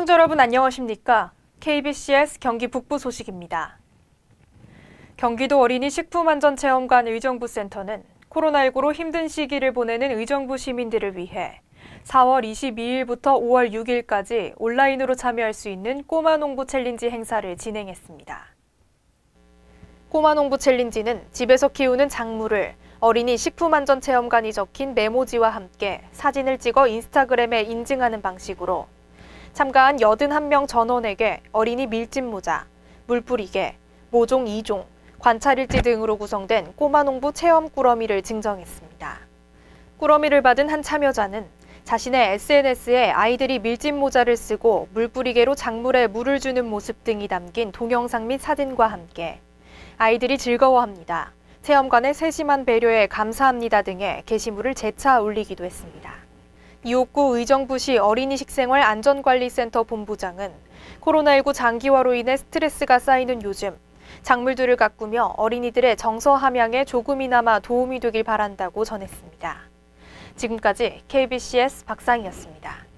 시청자 여러분 안녕하십니까? KBCS 경기 북부 소식입니다. 경기도 어린이 식품안전체험관 의정부센터는 코로나19로 힘든 시기를 보내는 의정부 시민들을 위해 4월 22일부터 5월 6일까지 온라인으로 참여할 수 있는 꼬마 농부 챌린지 행사를 진행했습니다. 꼬마 농부 챌린지는 집에서 키우는 작물을 어린이 식품안전체험관이 적힌 메모지와 함께 사진을 찍어 인스타그램에 인증하는 방식으로 참가한 81명 전원에게 어린이 밀짚 모자, 물뿌리개, 모종 2종, 관찰일지 등으로 구성된 꼬마 농부 체험 꾸러미를 증정했습니다. 꾸러미를 받은 한 참여자는 자신의 SNS에 아이들이 밀짚 모자를 쓰고 물뿌리개로 작물에 물을 주는 모습 등이 담긴 동영상 및 사진과 함께 아이들이 즐거워합니다. 체험관의 세심한 배려에 감사합니다 등의 게시물을 재차 올리기도 했습니다. 이옥구 의정부시 어린이식생활 안전관리센터 본부장은 코로나19 장기화로 인해 스트레스가 쌓이는 요즘 작물들을 가꾸며 어린이들의 정서 함양에 조금이나마 도움이 되길 바란다고 전했습니다. 지금까지 KBCS 박상희였습니다.